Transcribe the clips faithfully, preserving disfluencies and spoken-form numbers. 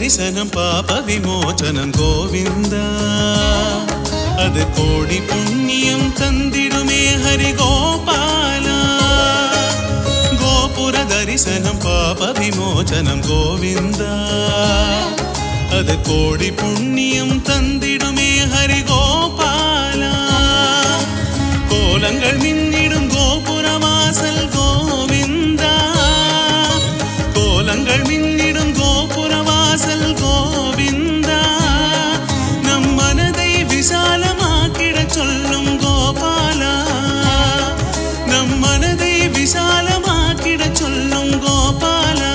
தரிசனம் பாப விமோச்சனம் கோவிந்தா அது கோடி புண்ணியம் தந்திடுமே ஹரி கோபாலா கோபுர தரிசனம் பாப விமோச்சனம் கோவிந்தா அது கோடி புண்ணியம் தந்திடுமே ஹரி கோபாலா கோலங்கள் மின்னிடும் கோபுர வாசல் கோவிந்தா கோலங்கள் மின்னிடும் கோபுர வாசல் கோவிந்தா நம் மனதை விசாலமாக்கிட சொல்லும் கோபாலா நம் மனதை விசாலமாக்கிட சொல்லும் கோபாலா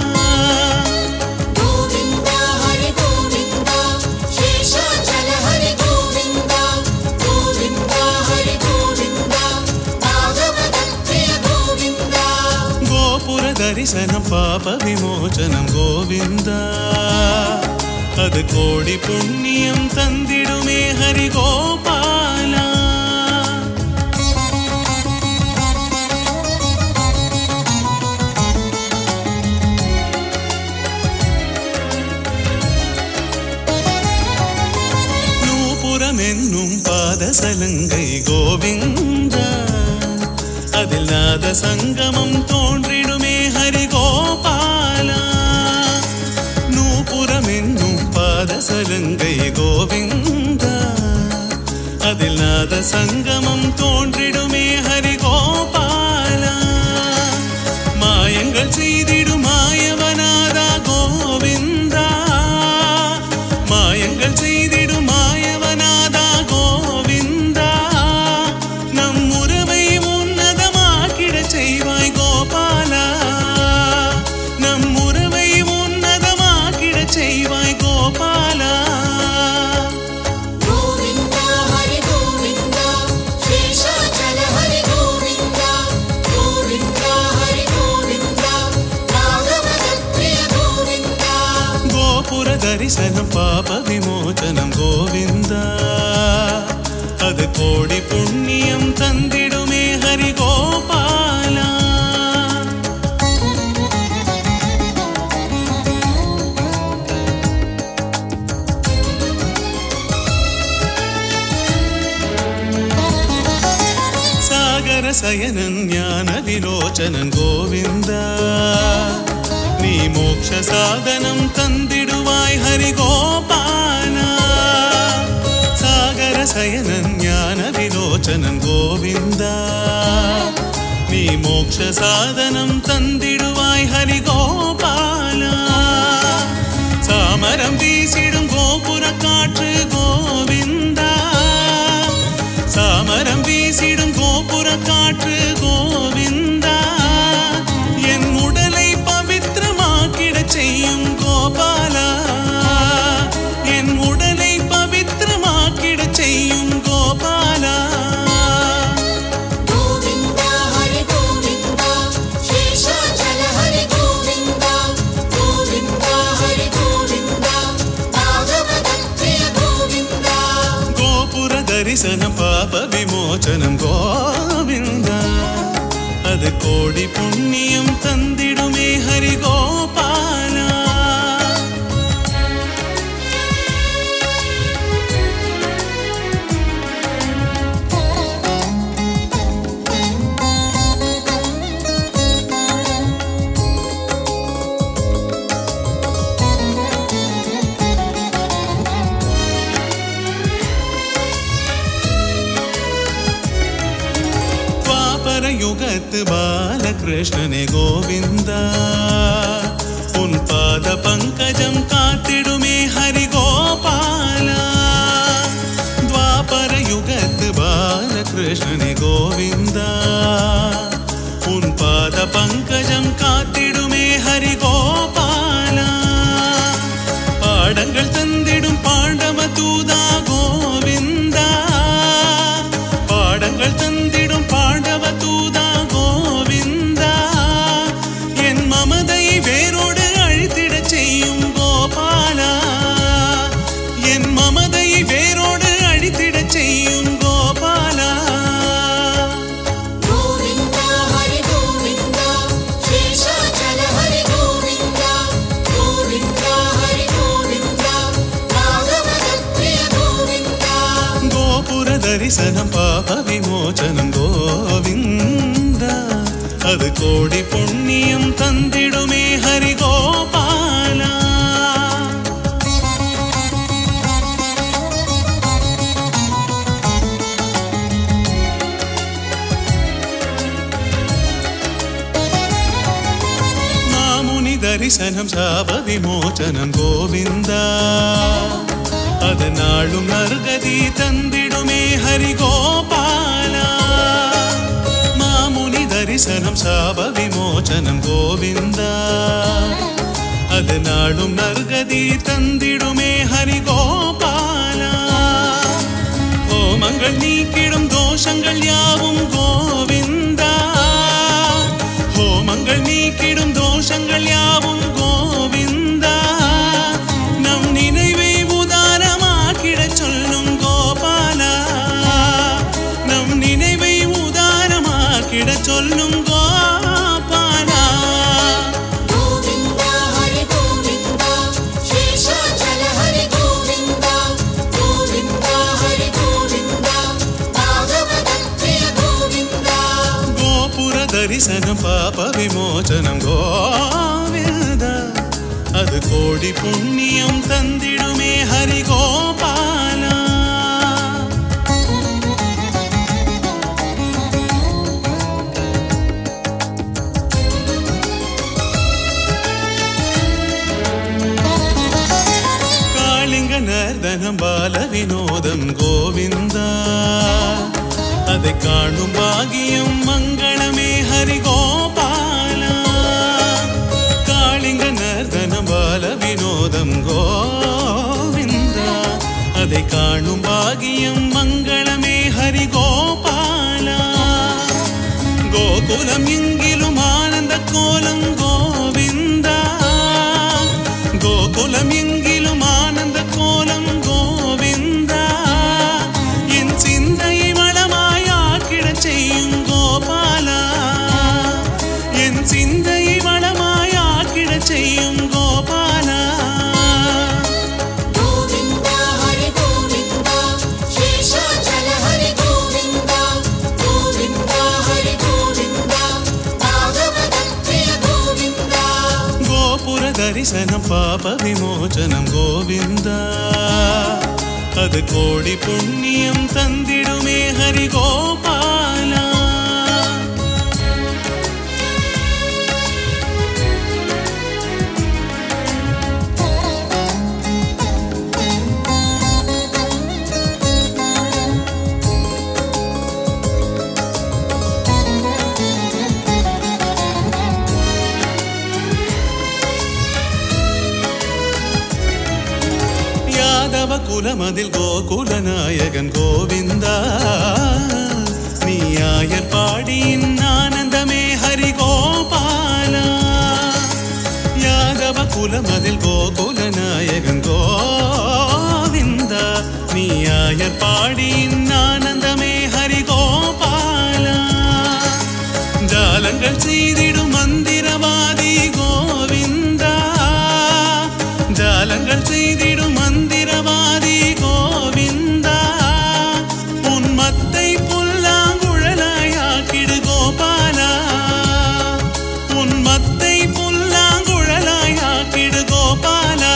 தரிசனம் பாப விமோச்சனம் கோவிந்தா அது கோடி புண்ணியம் தந்திடுமே ஹரி கோபாலா நூபுரம் என்னும் பாதசலங்கை கோவிந்தா அதில் நாத சங்கமம் தோன்றிடுமே ஹரி கோபாலா நூபுரம் என்னும் பாதசலங்கை கோவிந்தா அதில் நாத சங்கமம் தோன்றிடுமே ஹரி கோபாலா மாயங்கள் செய்திடும் மாயவனாதா கோவிந்தா மாயங்கள் செய்திடும் மாயவனாதா கோவிந்தா நம் உறவை செய்வாய் கோபாலா நம் உறவை உன்னதமாக்கிட செய்வாய் கோபாலா கோவிந்தா ஹரி கோவிந்தா சேஷாச்சல ஹரி கோவிந்தா கோவிந்தா ஹரி கோவிந்தா ராகவதப்பிரிய கோவிந்தா கோபுர தரிசனம் பாப விமோச்சனம் கோவிந்தா அது கோடி புண்ணியம் தந்திடுமே ஹரி கோபாலா சாகர சயனன் ஞான விலோச்சனன் கோவிந்தா நீ மோட்ச சாதனம் தந்திடுவாய் ஹரி கோபாலா சாகர சயனன் ஞான விலோச்சனன் கோவிந்தா நீ மோட்ச சாதனம் தந்திடுவாய் ஹரி கோபாலா சாமரம் வீசிடும் கோபுர காற்று கோவிந்தா சாமரம் வீசிடும் கோபுர காற்று கோவிந்தா என் உடலை பவித்திரமாக்கிட செய்யும் கோபாலா என் உடலை பவித்திரமாக்கிட செய்யும் கோபாலா கோவிந்தா ஹரி கோவிந்தா சேஷாச்சல ஹரி கோவிந்தா கோவிந்தா ஹரி கோவிந்தா ராகவதப்பிரிய கோவிந்தா கோபுர தரிசனம் பாப விமோச்சனம் கோவிந்தா அது கோடி புண்ணியம் தந்திடுமே ஹரி கோபாலா யுகத்து பாலகிருஷ்ணனே கோவிந்தா உன் பாத பங்கஜம் காத்திடுமே ஹரி கோபாலா துவாபர யுகத்து பாலகிருஷ்ணனே கோவிந்தா உன் பாத பங்கஜம் காத்திடுமே ஹரி கோபாலா பாடங்கள் தந்திடும் பாண்டவ தூதா கோவிந்தா பாடங்கள் தந்திடும் பாண்டவ தூதா கோவிந்தா என் மமதை வேரோடு அழித்திட செய்யும் கோபாலா என் மமதை வேரோடு அழித்திட செய்யும் கோபாலா தரிசனம் பாப விமோச்சனம் கோவிந்தா அது கோடி புண்ணியம் தந்திடுமே ஹரி கோபாலா மாமுனி தரிசனம் சாப விமோச்சனம் கோவிந்தா அது நாளும் நற்கதி தந்திடுமே ஹரி கோபாலா மாமுனி தரிசனம் சாப விமோச்சனம் கோவிந்தா அது நாளும் நற்கதி தந்திடுமே ஹரி கோபாலா ஹோமங்கள் நீக்கிடும் தோஷங்கள் யாவும் கோவிந்தா ஹோமங்கள் நீக்கிடும் தோஷங்கள் யாவும் கோவிந்தா நம் நினைவை உதாரமாக்கிட சொல்லும் கோபாலா நம் நினைவை உதாரமாக்கிட சொல்லும் கோபாலா கோவிந்தா ஹரி கோவிந்தா சேஷாச்சல ஹரி கோவிந்தா கோவிந்தா ஹரி கோவிந்தா பாகவத பிரிய கோவிந்தா கோபுர தரிசனம் பாப விமோச்சனம் கோவிந்தா அது கோடி புண்ணியம் தந்திடுமே ஹரி கோபாலா காளிங்க நர்தனம் பால வினோதம் கோவிந்தா அதை காணும் பாகியம் மங்களமே ஹரி கோபாலா காளிங்க நர்தனம் பால வினோதம் கோவிந்தா அதை காணும் பாகியம் மங்களமே ஹரி கோபாலா கோகுலம் எங்கிலும் ஆனந்த கோலம் கோவிந்தா கோகுலம் எங்கிலும் ஆனந்த கோலம் கோவிந்தா என் சிந்தையை வளமாயாக்கிட செய்யும் கோபாலா என் சிந்தையை வளமாயாக்கிட செய்யும் கோபாலா கோவிந்தா ஹரி கோவிந்தா சேஷாச்சல ஹரி கோவிந்தா கோவிந்தா ஹரி கோவிந்தா பாகவத பிரிய கோவிந்தா கோபுர தரிசனம் பாப விமோச்சனம் கோவிந்தா அது கோடி புண்ணியம் தந்திடுமே ஹரி கோபாலா யாதவ குலமதில் கோகுல நாயகன் கோவிந்தா நீயாயர் பாடியின் ஆனந்தமே ஹரி கோபாலா யாதவ குலமதில் கோகுல நாயகன் கோவிந்தா நீயாயர் பாடியின் ஆனந்தமே ஹரி கோபாலா ஜாலங்கள் செய்திடும் மந்திரவாதி கோவிந்தா ஜாலங்கள் செய்திடும் மந்திரவாதி கோவிந்தா உன்மத்தை புல்லாங்குழலாயாக்கிடு கோபாலா உன்மத்தை புல்லாங்குழலாயாக்கிடு கோபாலா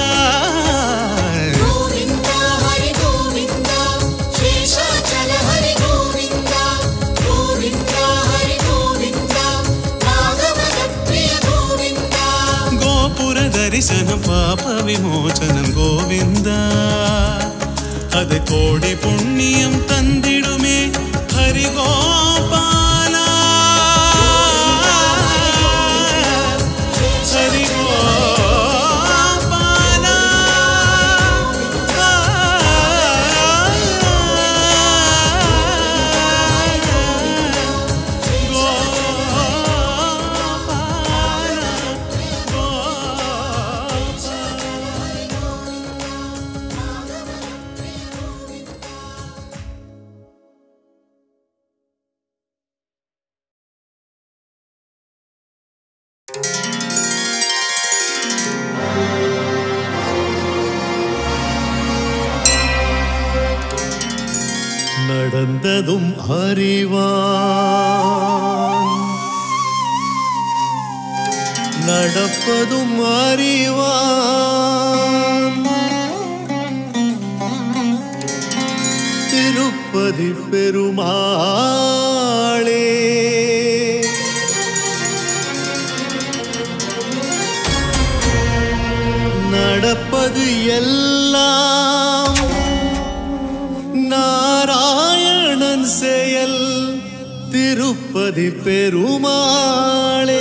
கோவிந்தா ஹரி கோவிந்தா சேஷாச்சல ஹரி கோவிந்தா கோவிந்தா ஹரி கோவிந்தா பாகவத பிரிய கோவிந்தா கோபுர தரிசனம் பாப விமோச்சனம் கோவிந்தா அது கோடி புண்ணியம் தந்திடுமே ஹரி கோபாலா ஹரி கோபாலா கோபாலா. நடந்ததும் அறிவான் நடப்பதும் அறிவான் திருப்பதி பெருமாளே நடப்பது எல்லாம் நாராயணன் செயல் திருப்பதி பெருமாளே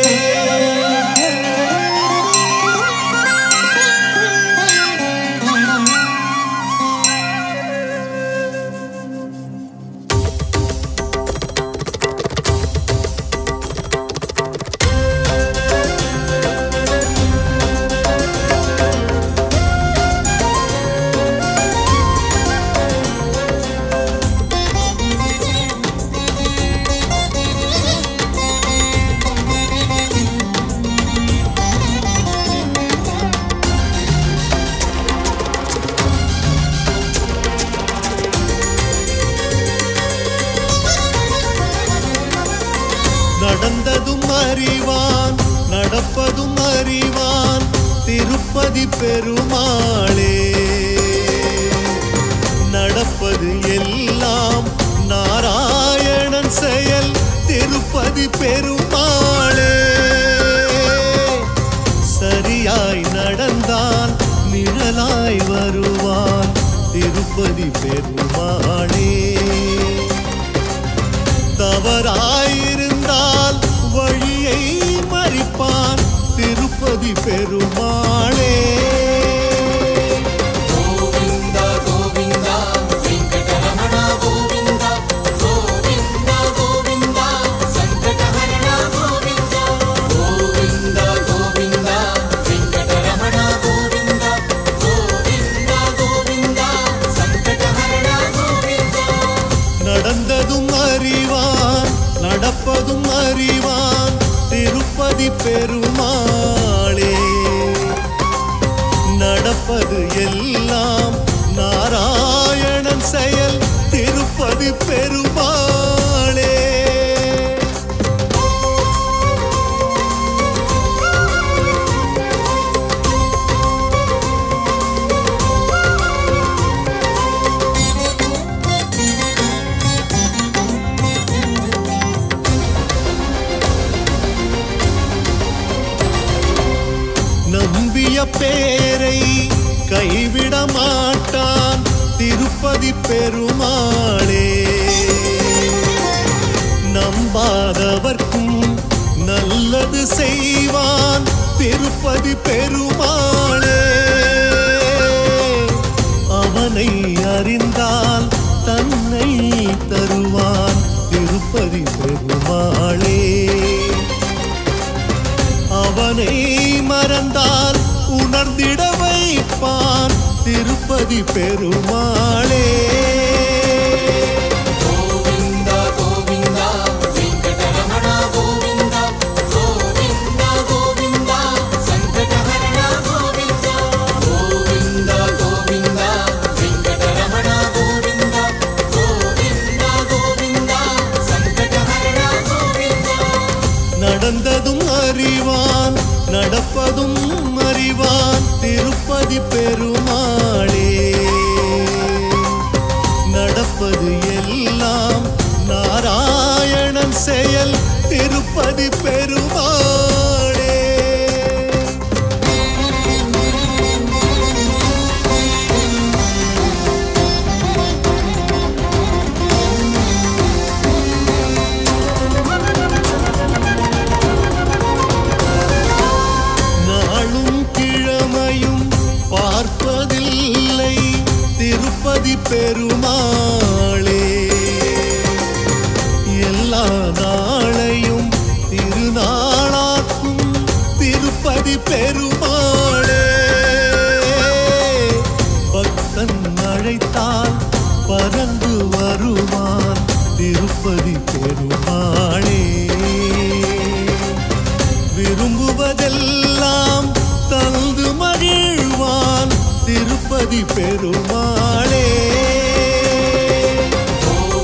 நடந்ததும் அறிவான் நடப்பதும் அறிவான் திருப்பதி பெருமாளே நடப்பது எல்லாம் நாராயணன் செயல் திருப்பதி பெருமாளே சரியாய் நடந்தால் நிழலாய் வருவான் திருப்பதி பெருமாளே தவறாயிருந்தால் வழியை மறிப்பான் திருப்பதி பெருமாளே கோவிந்தா கோவிந்தா வெங்கடரமணா கோவிந்தா கோவிந்தா கோவிந்தா சங்கடஹரணா கோவிந்தா கோவிந்தா கோவிந்தா வெங்கடரமணா கோவிந்தா கோவிந்தா கோவிந்தா சங்கடஹரணா கோவிந்தா நடந்ததும் அறிவான் நடப்பதும் அறிவான் திருப்பதி பெருமாளே நடப்பது எல்லாம் நாராயணன் செயல் திருப்பதி பெருமாளே நம்பிய பேரை கைவிட மாட்டான் திருப்பதி பெருமாளே நம்பாதவர்க்கும் நல்லது செய்வான் திருப்பதி பெருமாளே அவனை அறிந்தால் தன்னை தருவான் திருப்பதி பெருமாளே அவனை மறந்தால் உணர்ந்திட வைப்பான் திருப்பதி பெருமாளே கோவிந்தா கோவிந்தா வெங்கடரமணா கோவிந்தா கோவிந்தா கோவிந்தா சங்கடஹரணா கோவிந்தா கோவிந்தா கோவிந்தா வெங்கடரமணா கோவிந்தா கோவிந்தா கோவிந்தா சங்கடஹரணா கோவிந்தா நடந்ததும் அறிவான் நடப்பதும் அறிவான் திருப்பதி பெருமாளே நடப்பது எல்லாம் நாராயணன் செயல் திருப்பதி பெருமாளே நாளும் கிழமையும் பார்ப்பதில்லை திருப்பதி பெருமாளே எல்லா நாளையும் திருநாளாக்கும் திருப்பதி பெருமாளே பக்தன் அழைத்தால் பறந்து வருவான் திருப்பதி பெருமாளே விரும்புவதெல்லாம் தந்து மகிழ்வான் திருப்பதி பெருமாளே கோவிந்தா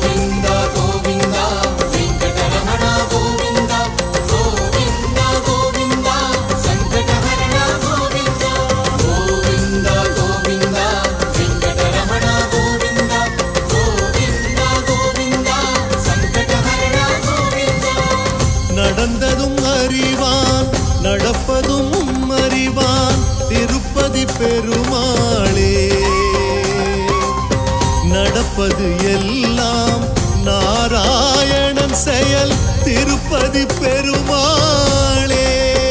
திருப்பதி பெருமாளே.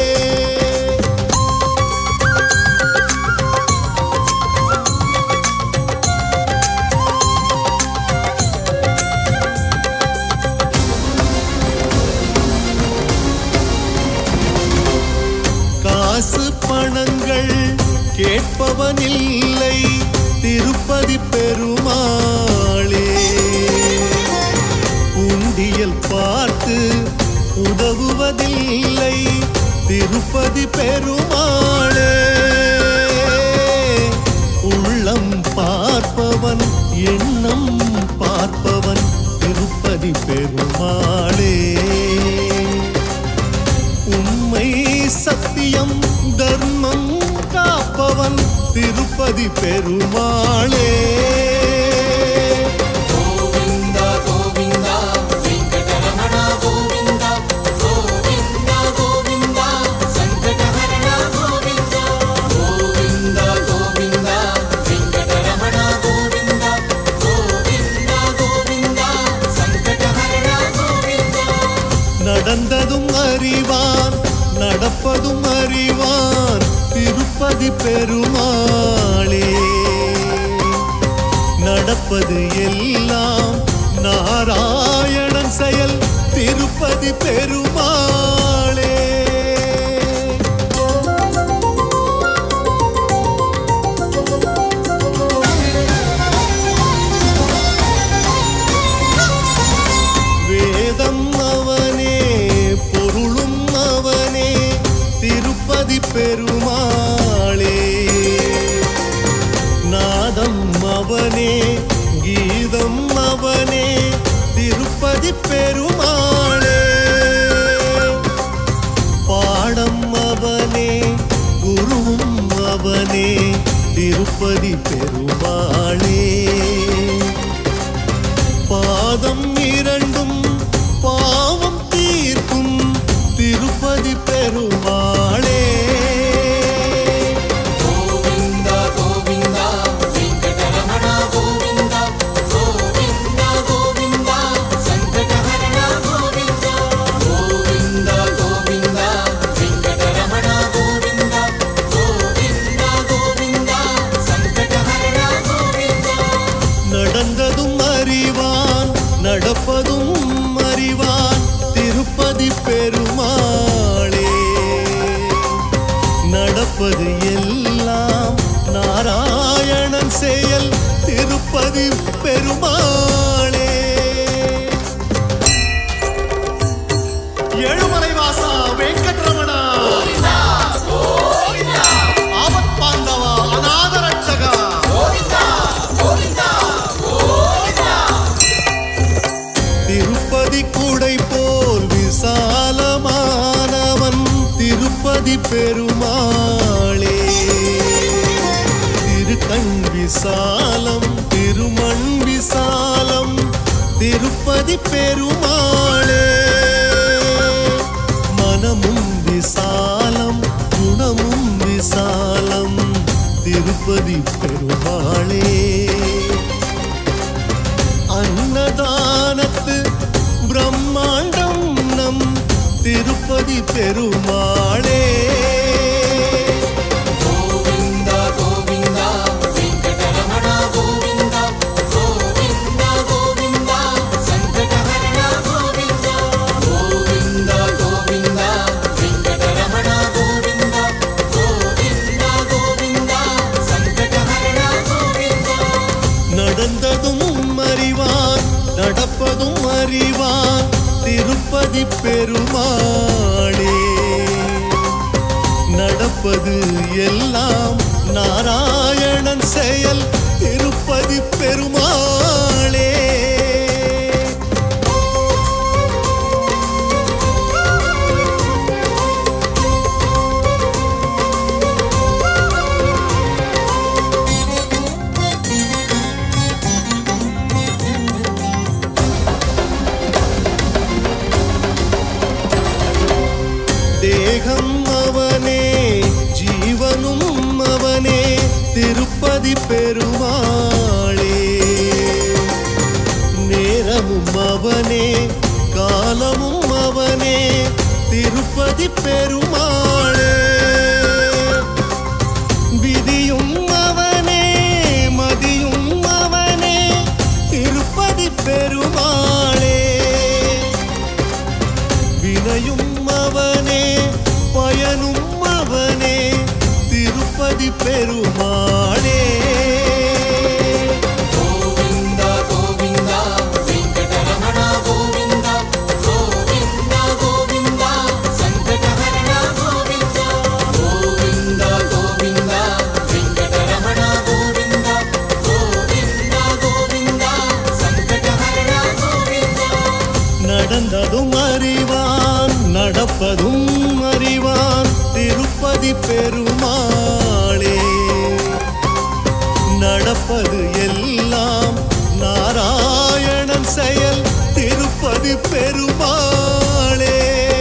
காசு பணங்கள் கேட்பவனில்லை திருப்பதி பெருமாளே. உண்டியல் பார்த்து உதவுவதில்லை திருப்பதி பெருமாளே. உள்ளம் பார்ப்பவன் எண்ணம் பார்ப்பவன் திருப்பதி பெருமாளே. உண்மை சத்தியம் தர்மம் காப்பவன் திருப்பதி பெருமாளே. கோவிந்தா கோவிந்தா வெங்கடரமணா கோவிந்தா கோவிந்தா கோவிந்தா சங்கடஹரணா கோவிந்தா கோவிந்தா கோவிந்தா வெங்கடரமணா கோவிந்தா கோவிந்தா கோவிந்தா சங்கடஹரணா கோவிந்தா. நடந்ததும் அறிவான் நடப்பதும் அறிவான் திருப்பதி பெருமாளே. நடப்பது எல்லாம் நாராயணன் செயல் திருப்பதி பெருமாளே. வேதம் அவனே பொருளும் அவனே திருப்பதி பெருமாளே. நாதம் அவனே கீதம் அவனே திருப்பதி பெருமாளே. பாடம் அவனே குருவும் அவனே திருப்பதி பெருமாளே. பாதம் இரண்டும் பாவம் தீர்க்கும் திருப்பதி பெருமாளே. கோவிந்தா கோவிந்தா வெங்கடரமணா கோவிந்தா கோவிந்தா கோவிந்தா சங்கடஹரணா கோவிந்தா கோவிந்தா கோவிந்தா வெங்கடரமணா கோவிந்தா கோவிந்தா கோவிந்தா சங்கடஹரணா கோவிந்தா. நடந்ததும் அறிவான் நடப்பதும் அறிவான் திருப்பதி பெருமாளே. நடப்பது எல்லாம் நாராயணன் செயல் திருப்பதி பெருமாளே. ஏழுமலைவாசா வெங்கட்ரமணா ஆபத் பாந்தவா அநாத ரட்சகா திருப்பதி குடை போல் விசாலமானவன் திருப்பதி பெருமாளே. திருக்கண் விசாலம் திருமண் விசாலம் திருப்பதி பெருமாளே. மனமும் விசாலம் குணமும் விசாலம் திருப்பதி பெருமாளே. அன்னதானத்து பிரம்மாண்டம் நம் திருப்பதி பெருமாளே. கோவிந்தா கோவிந்தா வெங்கடரமணா கோவிந்தா கோவிந்தா கோவிந்தா சங்கடஹரணா கோவிந்தா கோவிந்தா கோவிந்தா வெங்கடரமணா கோவிந்தா கோவிந்தா கோவிந்தா சங்கடஹரணா கோவிந்தா. நடந்ததும் அறிவான் நடப்பதும் அறிவான் திருப்பதி பெருமாளே. நடப்பது எல்லாம் நாராயணன் செயல் திருப்பதி பெருமாளே. தேகம் அவனே ஜீவனும் அவனே திருப்பதி பெருமாளே. நேரமும் அவனே காலமும் அவனே திருப்பதி பெருமாளே. விதியும் அவனே மதியும் அவனே திருப்பதி பெருமாளே. வினையும் அவனே பயனும் அவனே திருப்பதி பெருமாளே. நடந்ததும் அறிவான் நடப்பதும் அறிவான் திருப்பதி பெருமாளே. நடப்பது எல்லாம் நாராயணன் செயல் திருப்பதி பெருமாளே.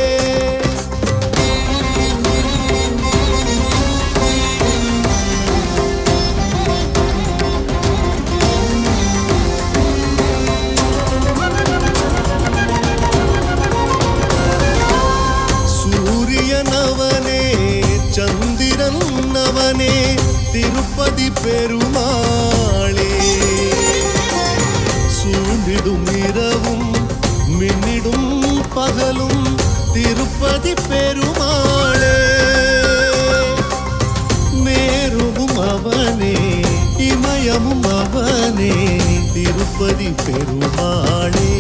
சூரியனவனே சந்திரன் அவனே திருப்பதி பெருமாளே. சூழ்ந்திடும் இரவும் மின்னிடும் பகலும் திருப்பதி பெருமாளே. மேருவும் அவனே இமயமும் அவனே திருப்பதி பெருமாளே.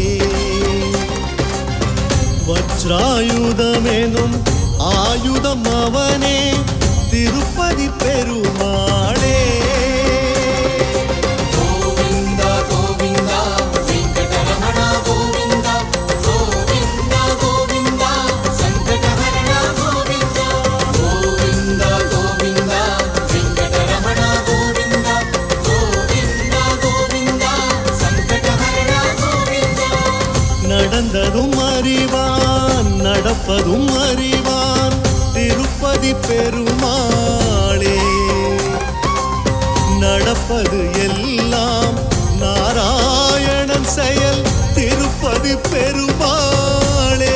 வஜ்ராயுதமெனும் ஆயுதம் அவனே திருப்பதி பெருமாளே. நடந்ததும் அறிவான் நடப்பதும் அறிவான் திருப்பதி பெருமாளே. நடப்பது எல்லாம் நாராயணன் செயல் திருப்பதி பெருமாளே.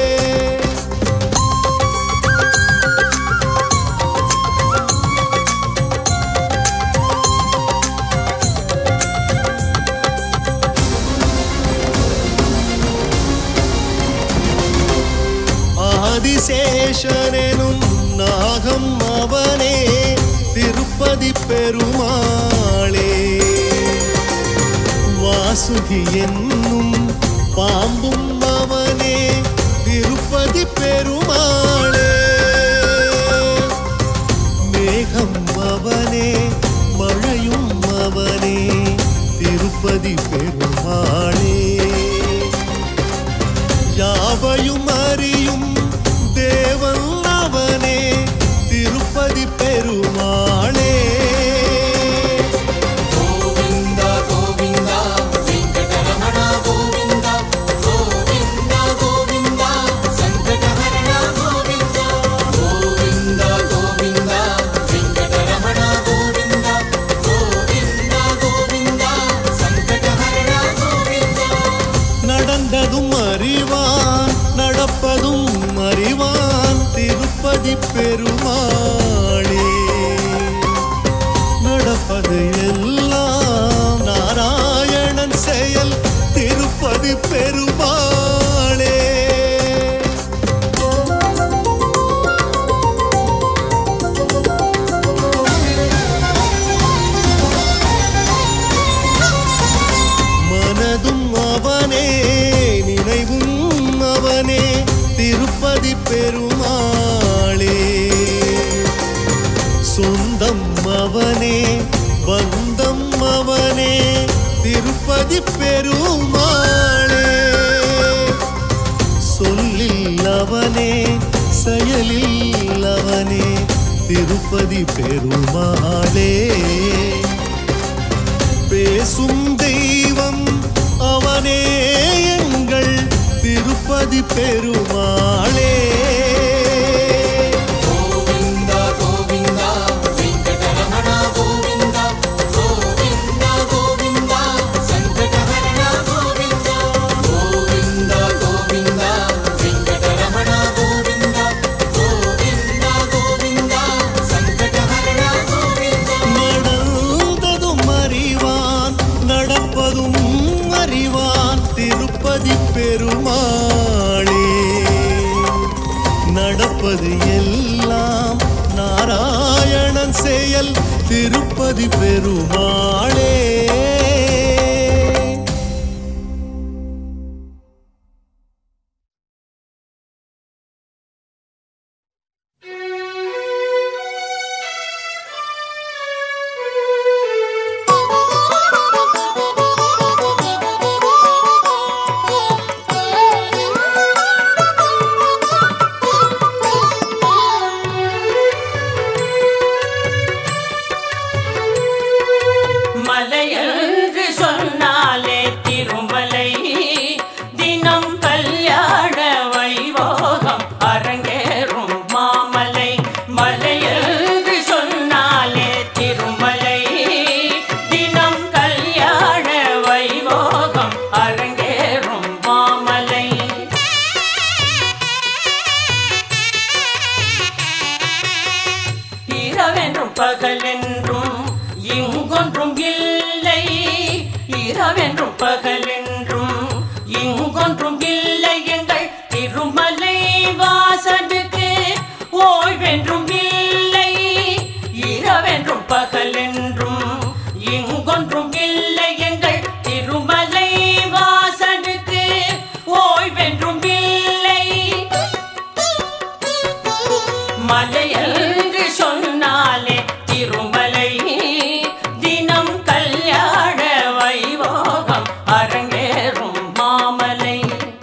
ஆதிசேஷனெனும் நாகம் அவனே திருப்பதி பெருமாளே. வாசுகி என்னும் பாம்பும் அவனே திருப்பதி பெருமாளே. மேகம் அவனே மழையும் அவனே திருப்பதி பெருமாளே. யாவையும் அறியும் தேவன் அவனே திருப்பதி பெருமாளே. நடந்ததும் அறிவான் நடப்பதும் அறிவான் திருப்பதி பெருமாளே. நடப்பது எல்லாம் நாராயணன் செயல் திருப்பதி பெருமாளே. மனதும் அவனே நினைவும் அவனே திருப்பதி பெருமாளே. சொந்தம் அவனே பந்தம் அவனே திருப்பதி பெருமாளே. சொல்லில் அவனே செயலில் அவனே திருப்பதி பெருமாளே. பேசும் தெய்வம் அவனே எங்கள் திருப்பதி பெருமாளே. Govinda, Govinda, Venkataraman. பெருமாளே. நடப்பது எல்லாம் நாராயணன் செயல் திருப்பதி பெருமாளே. பகலென்றும் இங்கொன்றும் இல்லை, இரவென்றும் பகலென்றும் இங்கொன்றும் இல்லை. எங்கள் திருமலை வாசனுக்கு ஓய்வென்றும் இல்லை, இரவென்றும் பகலென்றும் இங்கொன்றும் இல்லை. எங்கள் திருமலை வாசனுக்கு ஓய்வென்றும் இல்லை. மலையென்று சொன்னாலே திருமலை, தினம் கல்யாண வைபோகம் அரங்கேறும் மாமலை.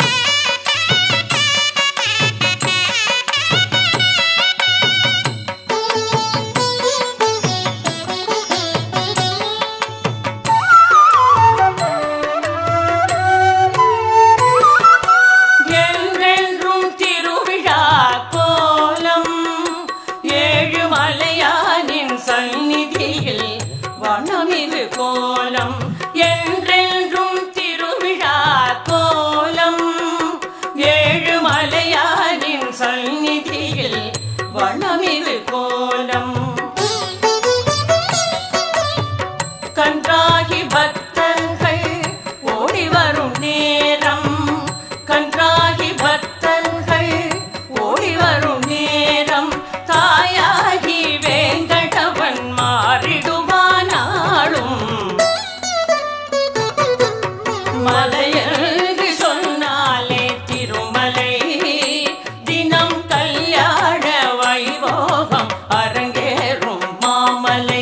என்றென்றும் திருவிழா கோலம், ஏழு மலையானின் சந்நிதியில் வனமிகு கோலம். என்றென்றும் திருவிழா கோலம், ஏழு மலையானின் சந்நிதியில் வனமிகு கோலம். கன்றாகி பக்தர்கள் ஓடி வரும் நேரம், கன்றாகி பக்தர்கள் ஓடி வரும் நேரம், தாயாகி வேங்கடவன் மாறிடுவானாலும். மலையென்று சொன்னாலே திருமலை, தினம் கல்யாண வைபோகம் அரங்கேறும் மாமலை.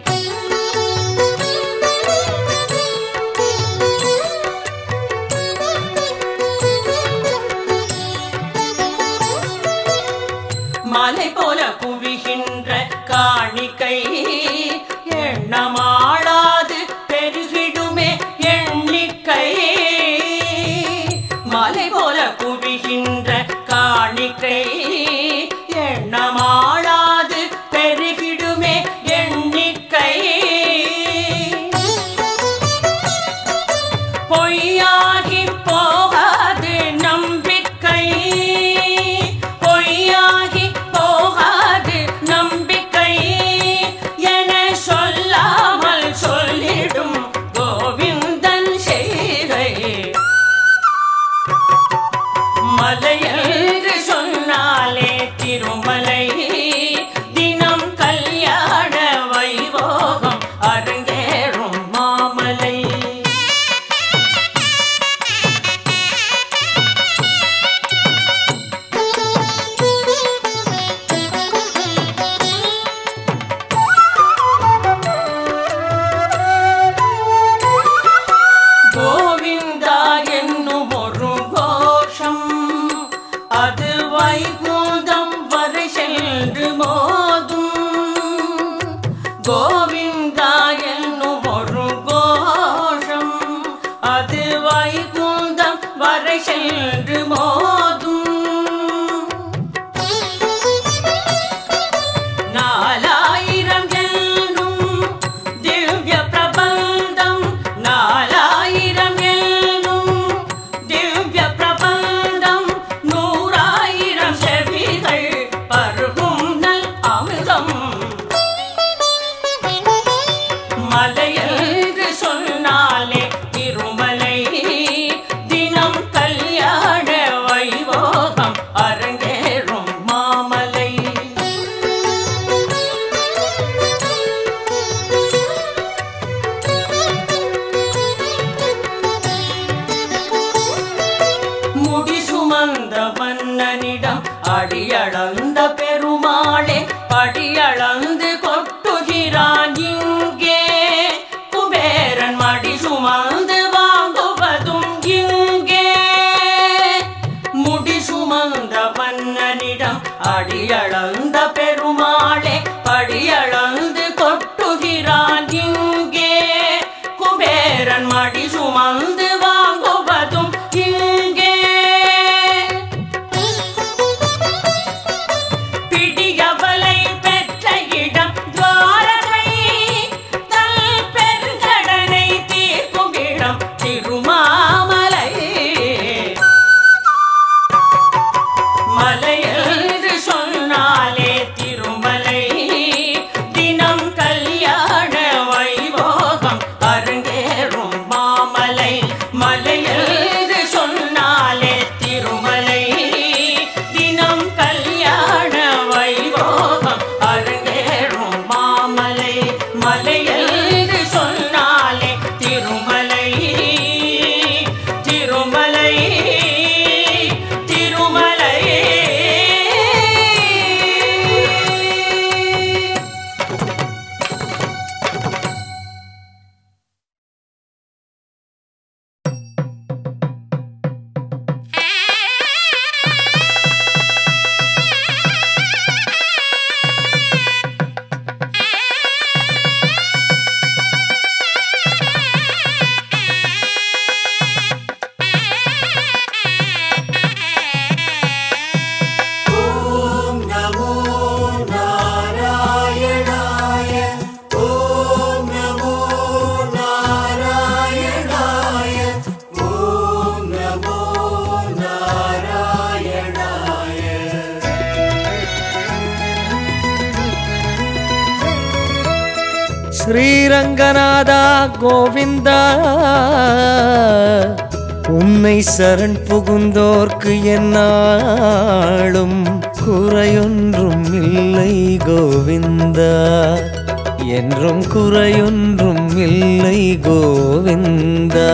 மலை போல குவிகின்ற காணிக்கை, எண்ணமாளாது பெருகிடுமே எண்ணிக்கை. மலை போல குவிகின்ற காணிக்கை, எண்ணமாளாது பெருகிடுமே எண்ணிக்கை. பொய்யாகி போகாது நம்பிக்கை, பொய்யாகி போகாது நம்பிக்கை என சொல்லாமல் சொல்லிடும் கோவிந்தன் செய்கை. மலையென்று சொன்னாலே திருமலை, தினம் கல்யாண வைபோகம் அரங்கேறும் மாமலை. கோவிந்தா என்னும் ஒரு கோஷம், அது வைகுந்தம் வரை சென்று மோதும். கோவிந்தா என்னும் ஒரு கோஷம், அது வைகுந்தம் வரை சென்று மோதும். நாலாயிரம் என்னும் திவ்ய பிரபந்தம், நாலாயிரம் என்னும் திவ்ய பிரபந்தம், நூறாயிரம் செவிகள் பருகும் நல் அமிர்தம். மலையென்று சொன்னாலே திருமலை, தினம் கல்யாண சுமந்த மன்னனிடம் அடியளந்த பெருமாளே படியளந்து கொட்டுகிறான் இங்கே. குபேரன் மடி சுமந்து வாங்குவதும் இங்கே. முடி சுமந்த மன்னனிடம் அடியளந்த பெருமாளே படியளந்து கொட்டுகிறான் இங்கே. குபேரன் மடி சுமந்து வாங்குவதும் இங்கே. பிடியவலை பெற்ற இடம் துவாரகை, தல் பெருங்கடனை தீர்க்கும் இடம் திருமாமலை. மலை என்று சொன்னாலே திருமலை, தினம் கல்யாண வைபோகம் அரங்கேறும் மாமலை. மலை என்று சொன்னாலே திருமலை, தினம் கல்யாண வைபோகம் அரங்கேறும் மாமலை. மலை என்று சொன்னாலே திருமலை, திருமலை, திருமலை. ஓம் நமோ நாராயணாய. ஓம் நமோ நாராயணாய. ஓம் நமோ நாராயணாய. ஸ்ரீரங்கநாதா கோவிந்தா, உன்னை சரண் புகுந்தோர்க்கு என்னாலும் குறையொன்றும் இல்லை கோவிந்தா, என்றும் குறையொன்றும் இல்லை கோவிந்தா.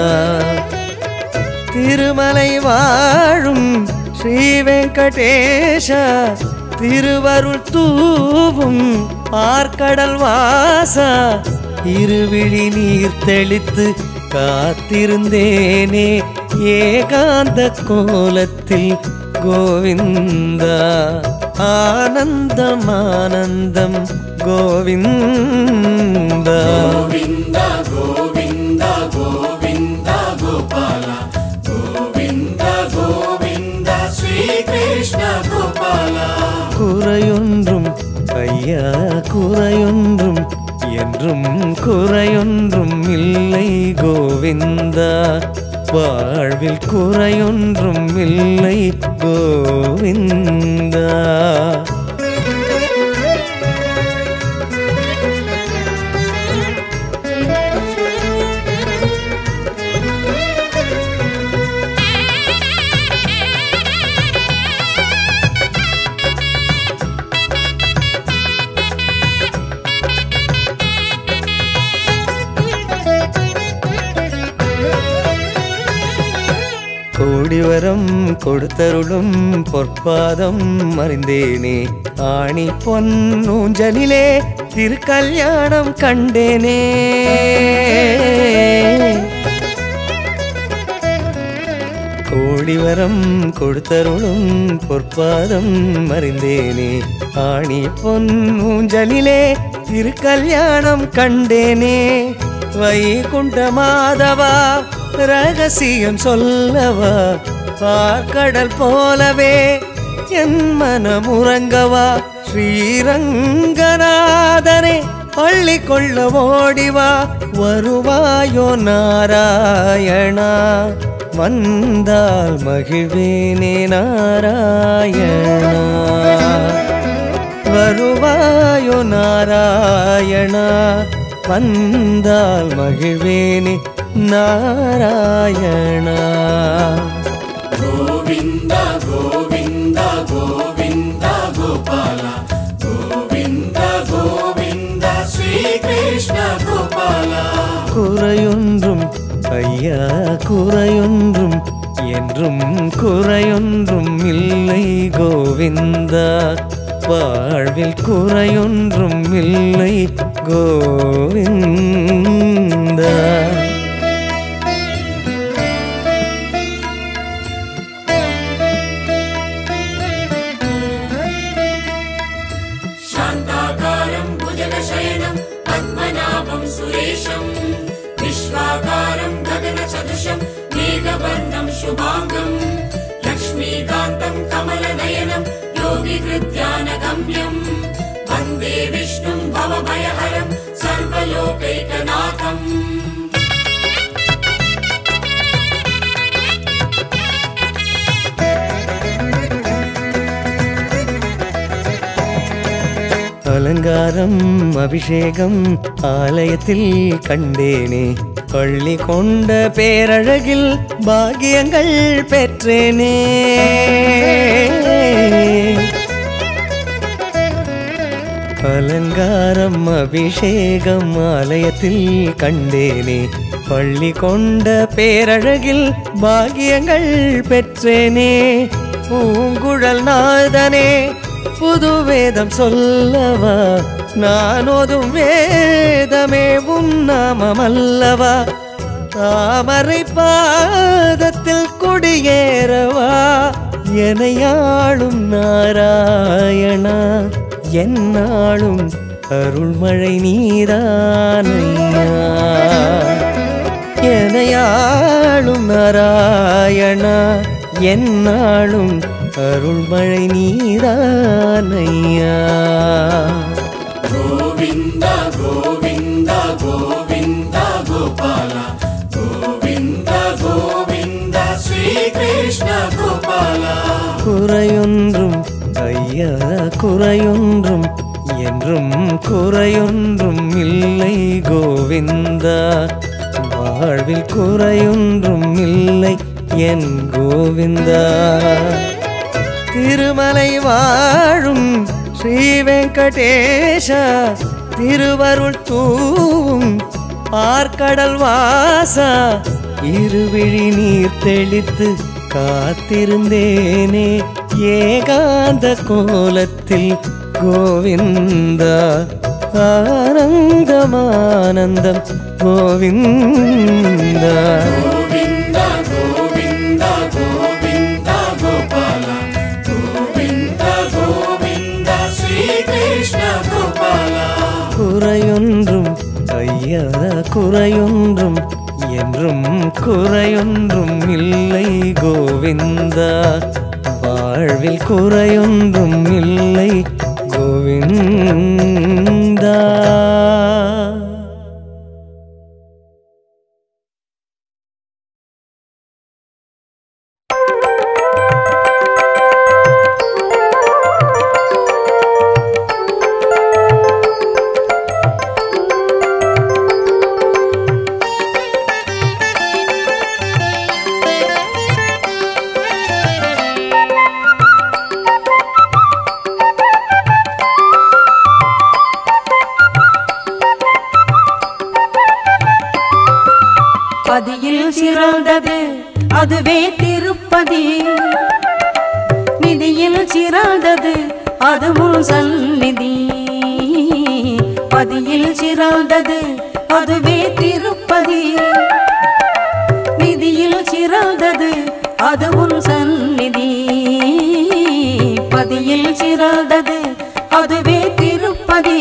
திருமலை வாழும் ஸ்ரீ வெங்கடேஷா, திருவருள் தூவும் ஆர்கடல் வாசா, இருவிழி நீர் தெளித்து காத்திருந்தேனே ஏகாந்த கோலத்தில் கோவிந்தா. ஆனந்தம் ஆனந்தம் கோவிந்தா. கோவிந்தா கோவிந்தா கோவிந்தா கோபால. கோவிந்தா கோவிந்தா ஸ்ரீகிருஷ்ண கோபால. குறையொன்றும் ஐயா குறையொன்றும் என்றும் குறையொன்றும் இல்லை கோவிந்தா, வாழ்வில் குறையொன்றும் இல்லை கோவிந்தா. கோடிவரம் கொடுத்தருளும் பொற்பாதம் அறிந்தேனே, ஆணி பொன்னூஞ்சலிலே திருக்கல்யாணம் கண்டேனே. கோடிவரம் கொடுத்தருளும் பொற்பாதம் அறிந்தேனே, ஆணி பொன்னூஞ்சலிலே திருக்கல்யாணம் கண்டேனே. வைகுண்ட மாதவா ரகசியம் சொல்லவா, பார்க்கடல் போலவே என் மனம் உறங்கவா. ஸ்ரீரங்கநாதனே பள்ளி கொள்ள ஓடிவா, வருவாயோ நாராயணா, வந்தால் மகிழ்வேனே நாராயணா. வருவாயோ நாராயணா, வந்தால் மகிழ்வேனே நாராயணா. கோவிந்தா கோவிந்தா கோவிந்தா கோபால. கோவிந்தா கோவிந்தா ஸ்ரீகிருஷ்ண கோபால. குறையொன்றும் ஐயா குறையொன்றும் என்றும் குறையொன்றும் இல்லை கோவிந்தா, வாழ்வில் குறையொன்றும் இல்லை கோவிந்தா. शान्ताकारं भुजगशयनं पद्मनाभं सुरेशं विश्वाकारं गगनसदृशं मेघवर्णं शुभाङ्गं लक्ष्मीकान्तं कमलनयनं योगिहृद्यानगम्यं वन्दे विष्णुं भवभयहरं सर्वलोकैकनाथम्. அலங்காரம் அபிஷேகம் ஆலயத்தில் கண்டேனே, பள்ளி கொண்ட பேரழகில் பாக்கியங்கள் பெற்றேனே. அலங்காரம் அபிஷேகம் ஆலயத்தில் கண்டேனே, பள்ளி கொண்ட பேரழகில் பாக்கியங்கள் பெற்றேனே. பூங்குழல் நாதனே புது வேதம் சொல்லவா, நான் ஓதும் வேதமே உன் நாமமல்லவா. தாமரை பாதத்தில் குடியேறவா, எனையாளும் நாராயணா, என்னாலும் அருள்மழை நீதானையா. எனையாளும் நாராயணா, என்னாலும் அருள்மழை நீதானையா. கோவிந்தா கோவிந்தா கோவிந்தா கோபாலா, கோவிந்தா கோவிந்தா ஸ்ரீகிருஷ்ண கோபாலா. குறையொன்றும் ஐயா குறையொன்றும் என்றும் குறையொன்றும் இல்லை கோவிந்தா, வாழ்வில் குறையொன்றும் இல்லை என் கோவிந்தா. திருமலை வாழும் ஸ்ரீ வெங்கடேஷா, திருவருள் தூவும் ஆர்கடல் வாசா, இருவிழி நீர் தெளித்து காத்திருந்தேனே ஏகாந்த கோலத்தில் கோவிந்தா. ஆனந்தமானந்தம் கோவிந்தா. கோவிந்தா கோவிந்தா கோவிந்தா கோபாலா, கோவிந்தா கோவிந்தா ஸ்ரீகிருஷ்ண கோபாலா. குறையொன்றும் ஐயா குறையொன்றும் என்றும் குறையொன்றும் இல்லை கோவிந்தா, வாழ்வில் குறையொன்றும் இல்லை கோவிந்தா. பதியில் சிறந்தது அதுவே திருப்பதி, நிதியில் சிறந்தது அதுவும் சந்நிதி. பதியில் சிறந்தது அதுவே திருப்பதி, நிதியில் சிறந்தது அதுவும் சந்நிதி. பதியில் சிறந்தது அதுவே திருப்பதி.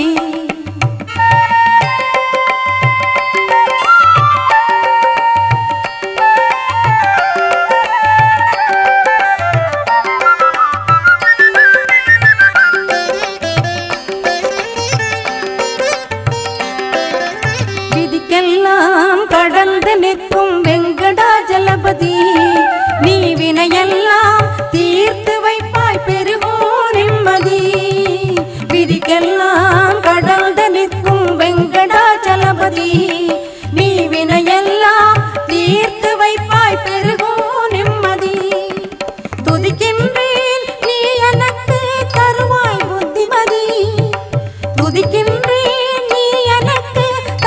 விதிக்கெல்லாம் கடந்து நிற்கும் வெங்கடாஜலபதி, நீ வினையெல்லாம் தீர்த்து வைப்பாய் பெருகோ நிம்மதி. விதிக்கெல்லாம் கடந்து நிற்கும் வெங்கடாஜலபதி, நீ வினையெல்லாம் தீர்த்து வைப்பாய் பெருகோ நிம்மதி. துதிக்கின்றேன் நீ எனக்கு தருவாய் புத்திமதி, துதிக்கின்றேன் நீ எனக்கு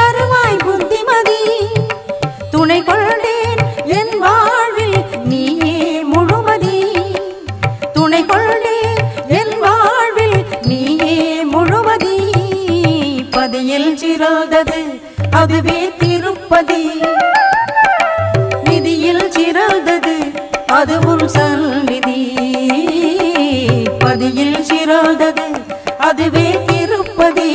புத்திமதி. துணை கொண்டேன் என் வாழ்வில் நீயே உன் சந்நிதி பதியில் சிறந்தது அதுவே திருப்பதி.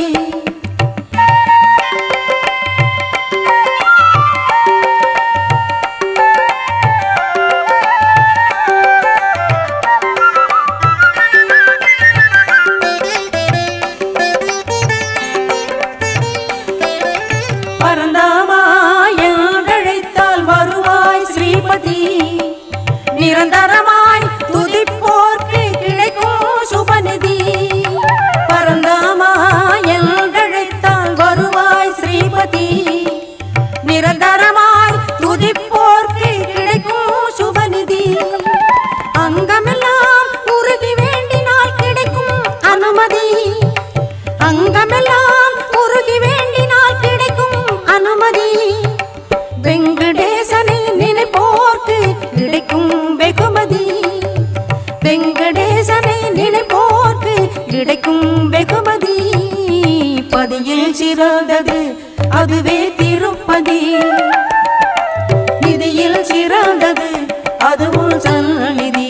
நிரந்தரமாய் துதிப்போர்க்கு கிடைக்கும் சுபநிதி. பரந்தாமாய் என்றழைத்தால் வருவாய் ஸ்ரீபதி. நிரந்தரமாய் துதிப்போர்க்கு கிடைக்கும் சுபநிதி. அங்கமெல்லாம் உருகி வேண்டினால் கிடைக்கும் அனுமதி. அங்கமெல்லாம் உருகி வேண்டினால் கிடைக்கும் அனுமதி. வெங்கடேசனை நினைப்போர்க்கு கிடைக்கும் வெகுமதி. வெங்கடேசனை நினைப்போர்க்கு கிடைக்கும் வெகுமதி. பதியில் சிறந்தது அதுவே திருப்பதி. நிதியில் சிறந்தது அதுவும் சந்நிதி.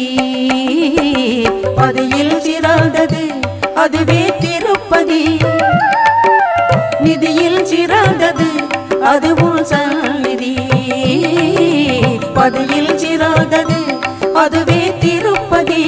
பதியில் சிறந்தது அதுவே திருப்பதி. நிதியில் சிறந்தது அதுவும் சந்நிதி. பதியில் சிறந்தது அதுவே திருப்பதி.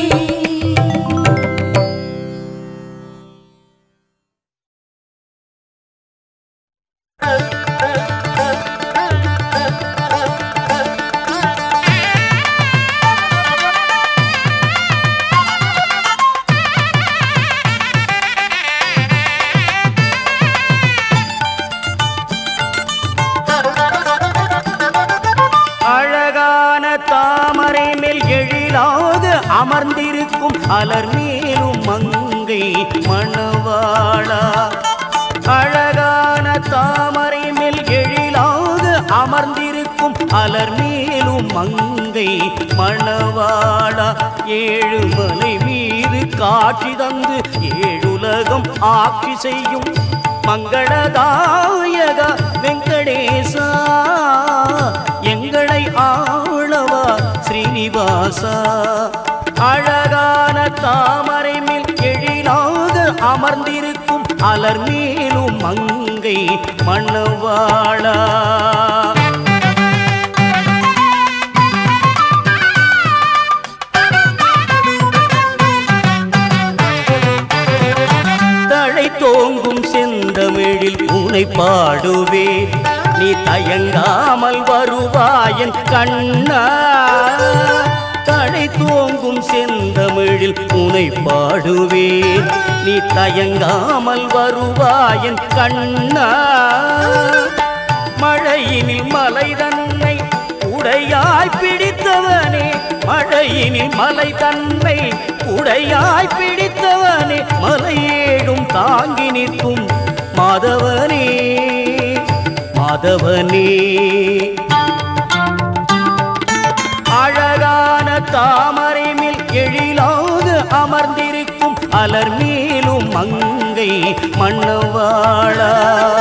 அமர்ந்திருக்கும் அலர் மேலும் மங்கை மணவாளா. அழகான தாமரை மேல் எழிலாக அமர்ந்திருக்கும் அலர் மேலும் மங்கை மணவாளா. ஏழு மலை மீது காட்சி தந்து ஏழுலகம் ஆட்சி செய்யும் மங்களதாயக வெங்கடேசா. எங்களை ஆளவா ஸ்ரீனிவாசா. அழகான தாமரை மேல் எழிலாக அமர்ந்திருக்கும் அலர் மேலும் மங்கை மணவாளா. தழை தோங்கும் செந்தமிழில் உனை பாடுவேன். நீ தயங்காமல் வருவாயன் கண்ணா. தழை தோங்கும் செந்தமிழில் உனை பாடுவேன். நீ தயங்காமல் வருவாயன் கண்ணா. மழையினில் மலை தன்னை உடையாய் பிடித்தவனே. மழையினில் மலை தன்னை உடையாய் பிடித்தவனே. மலையேடும் தாங்கி நிற்கும் மாதவனே மாதவனே. அழகான தாமரை மேல் எழிலாக அமர்ந்திருக்கும் அலர் மேலும் மங்கை மணவாளா.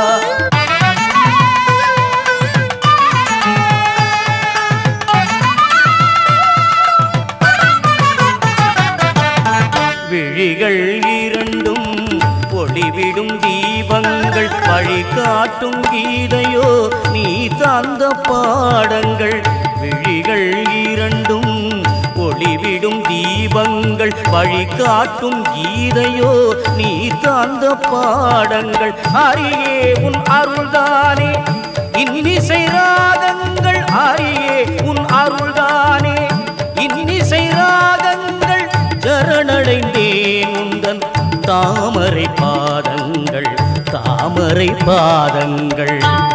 விழிகள் இரண்டும் ஒளிவிடும் தீபங்கள் வழிகாட்டும் கீதையோ நீ தந்த பாடங்கள். விழிகள் இரண்டும் ஒளிவிடும் தீபங்கள் வழிகாட்டும் கீதையோ நீ தந்த பாடங்கள். அரியே உன் அருள்தானே இன்னிசை ராகங்கள். அரியே உன் அருள்தானே இன்னிசை ராகங்கள். சரணடைந்தேன் உந்தன் தாமரை பாதங்கள் தாமரை பாதங்கள்.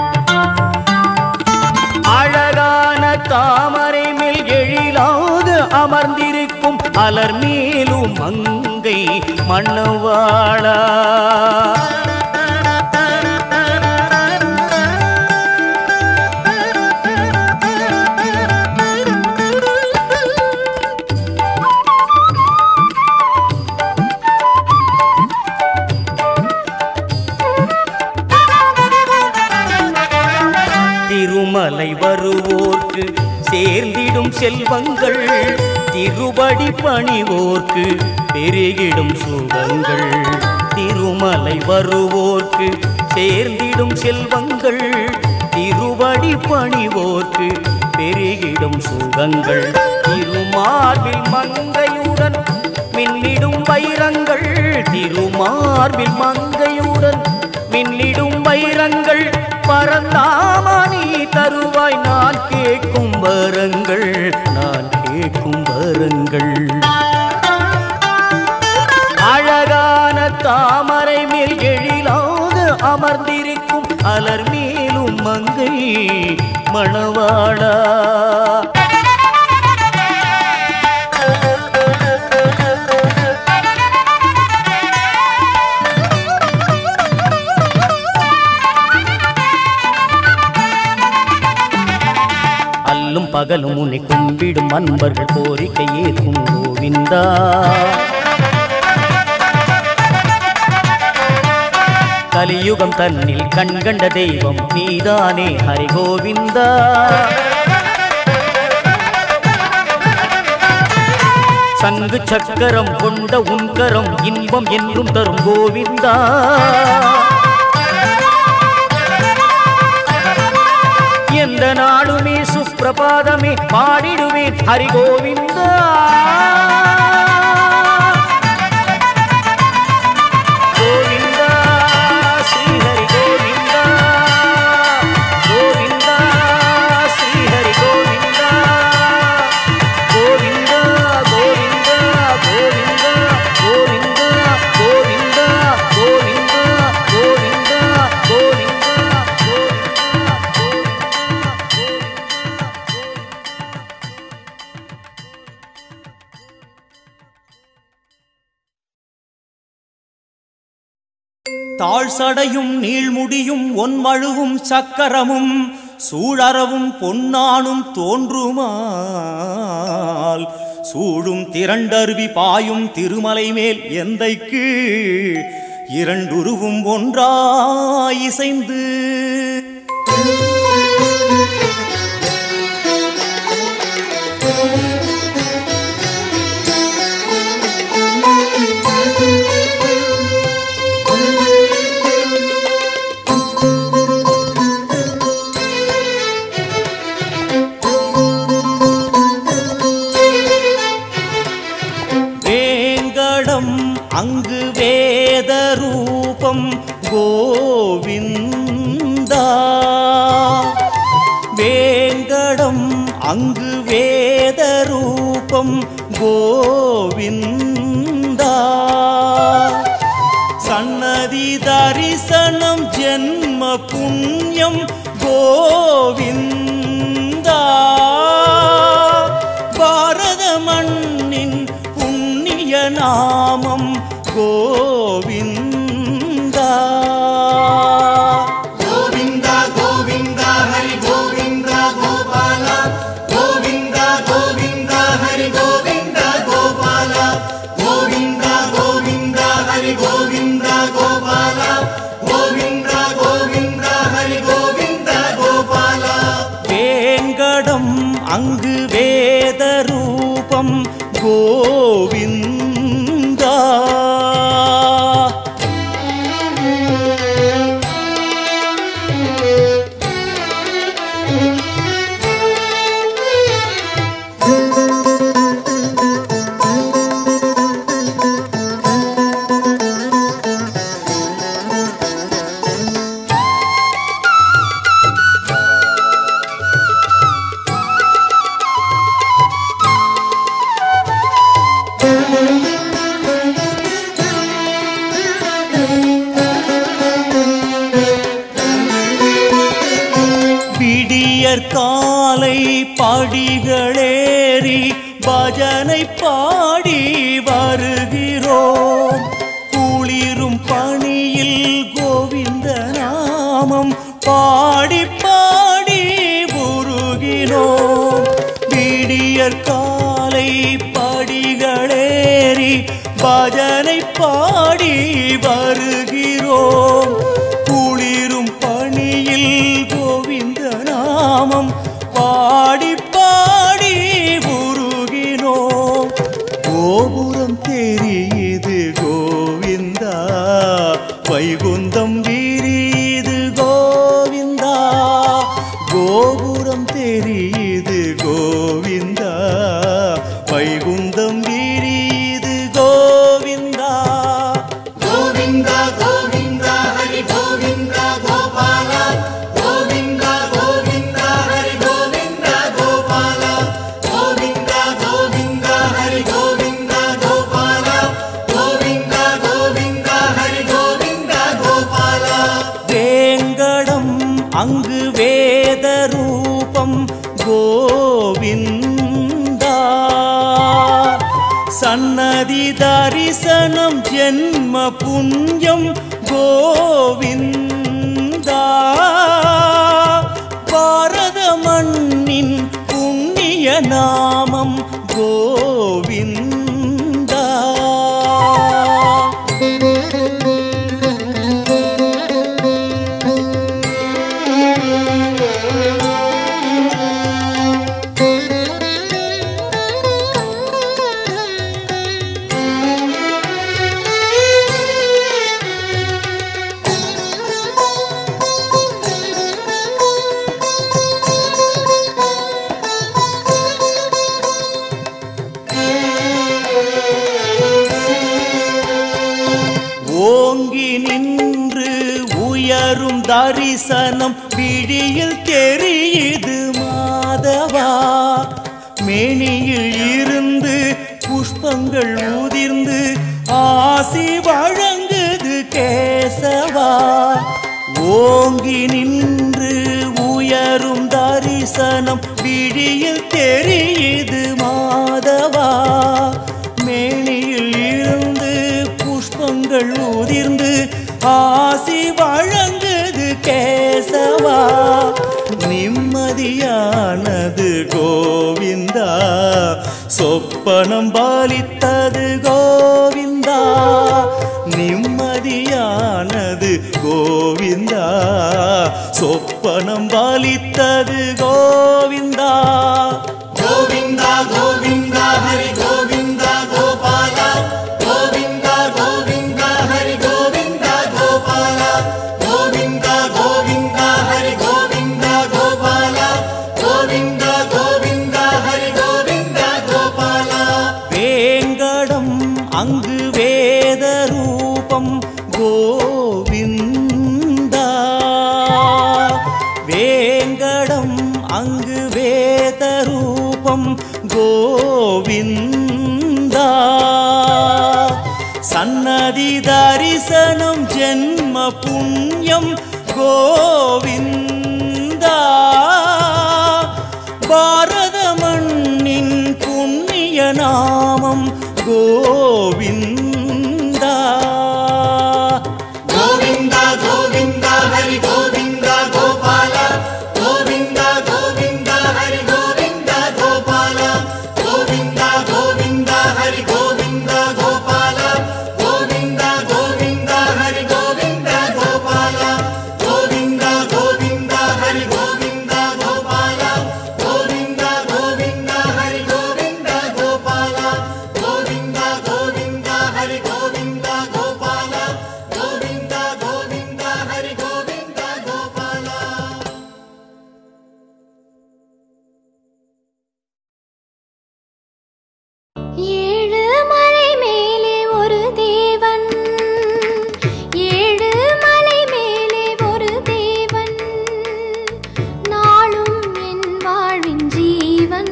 அழகான தாமரை மேல் எழிலாக அமர்ந்திருக்கும் அலர் மேலும் மங்கை மணவாளா. திருமலை வருவோர்க்கு சேர்ந்திடும் செல்வங்கள். திருபடி பணிவோர்க்கு பெருகிடும் சுகங்கள் திருமலை வருவோர்க்கு சேர்ந்திடும் செல்வங்கள் திருபடி பணிவோர்க்கு பெருகிடும் சுகங்கள் திருமார்பில் மங்கையுடன் மின்னிடும் வைரங்கள் திருமார்பில் மங்கையுடன் மின்னிடும் வைரங்கள் பரந்தாமணி தருவாய் நான் கேட்கும் வரங்கள் நான் கேட்கும் வரங்கள் அழகான தாமரை மேல் எழிலாக அமர்ந்திருக்கும் அலர் மேலும் மங்கை மணவாளா அல்லும் பகலும் உன்னை கும்பிடும் அன்பர்கள் கோரிக்கை ஏற்கும் கோவிந்தா கலியுகம் தன்னில் கண்கண்ட தெய்வம் நீதானே ஹரி கோவிந்தா சங்கு சக்கரம் கொண்ட உன்கரம் இன்பம் என்றும் தரும் கோவிந்தா எந்த நாடுமே சுப்பிரபாதமே பாடிடுவேன் ஹரி கோவிந்தா கோவிந்தா ஸ்ரீ ஹரி கோவிந்தா கோவிந்தா ஸ்ரீ ஹரி கோவிந்தா கோவிந்தா கோவிந்தா கோவிந்தா கோவிந்தா கோவிந்தா கோவிந்தா கோவிந்தா கோவிந்தா தாழ் சடையும் நீள்முடியும் ஒன்மழுவும் சக்கரமும் சூழறவும் பொன்னானும் தோன்றுமால் சூழும் திரண்டருவி பாயும் திருமலை மேல் எந்தைக்கு இரண்டுருவும் ஒன்றாய் இசைந்து அங்கு வேத ரூபம் கோவிந்தா வேங்கடம் அங்கு வேத ரூபம் கோவிந்தா சன்னதி தரிசனம் ஜென்ம புண்ணியம் கோவிந்தா பாரத மண்ணின் புண்ணிய நாமம் கோவிந்தா கோவிந்தா கோவிந்தா ஹரி கோவிந்தா கோபால கோவிந்தா கோவிந்தா ஹரி கோவிந்தா கோபால கோவிந்தா கோவிந்தா ஹரி கோவிந்தா கோபால கோவிந்தா கோவிந்தா ஹரி கோவிந்தா கோபால வேங்கடம் அங்கு வேத ரூபம் கோவிந்தா காலை படிகளேறி பஜனை பாடி வருகிறோம் குளிரும் பணியில் கோவிந்த நாமம் பாடி பாடி உருகினோம் விடியற் காலை படிகளேறி பஜனை பாடி வருகிறோம் குளிரும் பணியில் கோவிந்த நாமம் பாடி பாடி உருகினோம் கோபுரம் தெரியுது கோவிந்தா, வைகுந்தம் விரியுது கோவிந்தா. கோபுரம் தெரியுது கோவிந்தா, வைகுந்தம் விரியுது கோவிந்தா. கோவிந்தா கோவிந்தா ஹரி கோவிந்தா கோபாலா, கோவிந்தா கோவிந்தா ஹரி கோவிந்தா கோபாலா, கோவிந்தா கோவிந்தா ஹரி கோவிந்தா கோபாலா, கோவிந்தா கோவிந்தா ஹரி கோவிந்தா கோபாலா. வேங்கடம் அங்கு வேத ரூபம் கோவிந்தா, சன்னதி தரிசனம் ஜென்ம புண்ணியம் கோவிந்தா. பாரத மண்ணின் புண்ணிய நாமம் கோவிந்தா. ஓங்கி நின்று உயரும் தரிசனம் விழியில் தெரியுது மாதவா. மேனியில் இருந்து புஷ்பங்கள் உதிர்ந்து ஆசி வழங்குது கேசவா. ஓங்கி நின்று உயரும் தரிசனம் விழியில் தெரியுது மாதவா. மேனியில் இருந்து புஷ்பங்கள் உதிர்ந்து ஆசி வழங்குது கேசவா. நிம்மதியானது கோவிந்தா, சொப்பனம் பாலித்தது கோவிந்தா. நிம்மதியானது கோவிந்தா, சொப்பனம் பாலித்தது கோவிந்தா. கோவிந்தா கோவிந்தா ஹரி கோவிந்தா கோபாலா, கோவிந்தா கோவிந்தா ஹரி கோவிந்தா கோபாலா, கோவிந்தா கோவிந்தா ஹரி கோவிந்தா கோபாலா, கோவிந்தா கோவிந்தா ஹரி கோவிந்தா கோபாலா. வேங்கடம் அங்கு வேத ரூபம் கோவிந்தா, வேங்கடம் அங்கு வேத ரூபம் கோவிந்தா. சன்னதி தரிசனம் ஜென்ம புண்ணியம் கோவிந்தா. பாரத மண்ணின் புண்ணிய நாமம் கோவிந்தா. கோவிந்தா கோவிந்தா ஹரி கோவிந்தா கோபாலா, கோவிந்தா கோவிந்தா ஹரி கோவிந்தா கோபாலா, கோவிந்தா கோவிந்தா ஹரி கோவிந்தா கோபாலா, கோவிந்தா கோவிந்தா ஹரி கோவிந்தா கோபாலா, கோவிந்தா கோவிந்தா ஹரி கோவிந்தா கோபாலா, கோவிந்தா கோவிந்தா ஹரி கோவிந்தா கோபாலா, கோவிந்தா கோவிந்தா ஹரி கோவிந்தா கோபாலா, கோவிந்தா கோவிந்தா ஹரி கோவிந்தா கோபாலா. ஏழு மலை மேலே ஒரு தேவன், ஏழு மலை மேலே ஒரு தேவன், நாளும் என் வாழ்வின் ஜீவன்,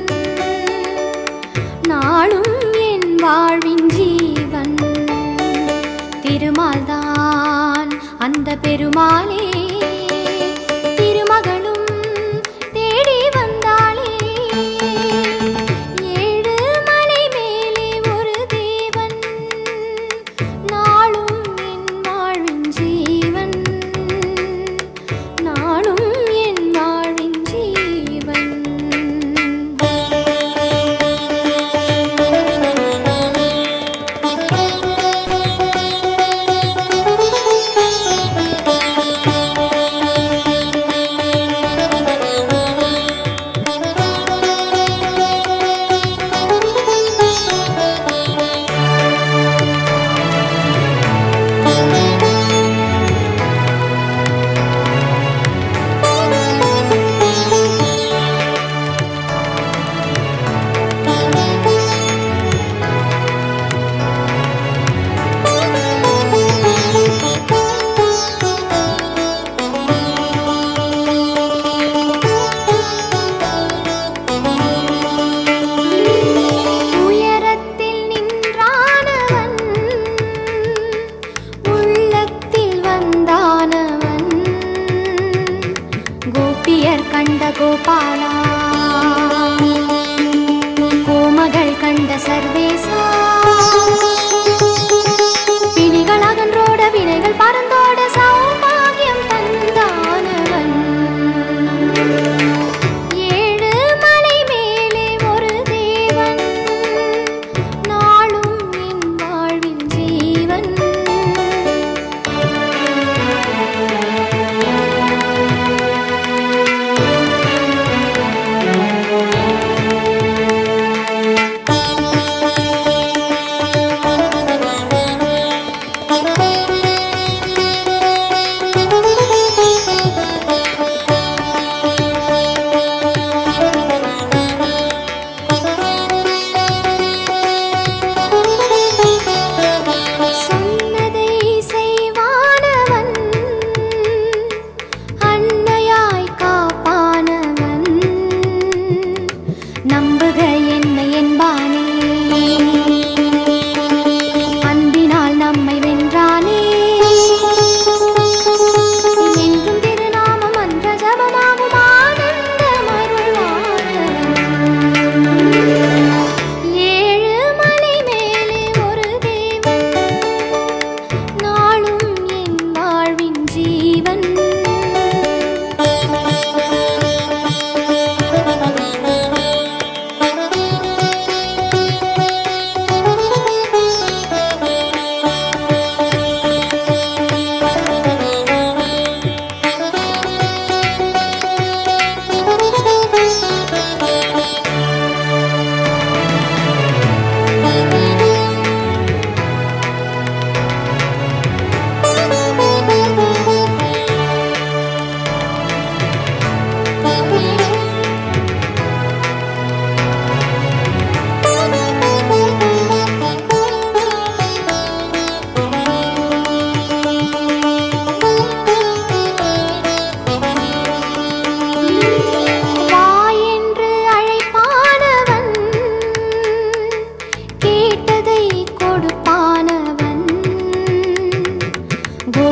நாளும் என் வாழ்வின் ஜீவன். திருமால்தான் அந்த பெருமாளே, திருமகளும் தேடி வந்தாளே. ஏழு மலை மேலே ஒரு தேவன், நாளும் என் வாழ்வின் ஜீவன், நாளும் என் வாழ்வின் ஜீவன்.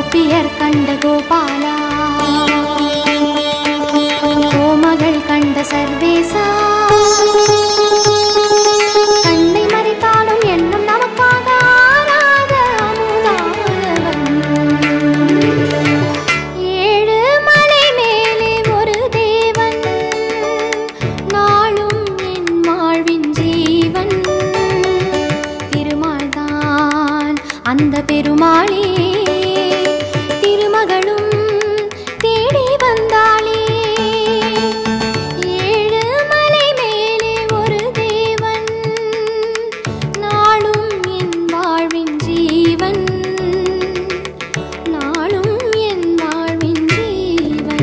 கோபியர் கண்ட கோபாலா, கோமகள் கண்ட சர்வேசா, கண்ணை மறைத்தாலும் எண்ணம் நமக்காக ஆராத அமுதானவன். ஏழு மலை மேலே ஒரு தேவன், நாளும் என் வாழ்வின் ஜீவன். திருமால்தான் அந்த பெருமாளே, திருமகளும் தேடி வந்தாளே. ஏழு மலை மேலே ஒரு தேவன், நாளும் என் வாழ்வின் ஜீவன், நாளும் என் வாழ்வின் ஜீவன்.